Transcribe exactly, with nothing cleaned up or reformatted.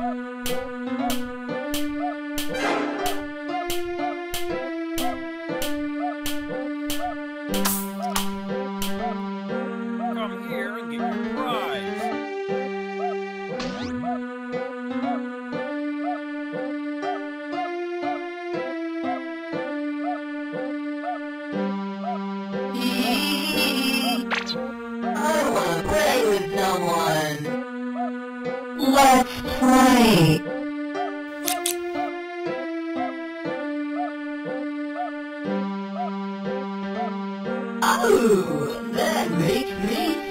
Come here and get your prize. I want to play with someone. Let's play. Oh, that makes me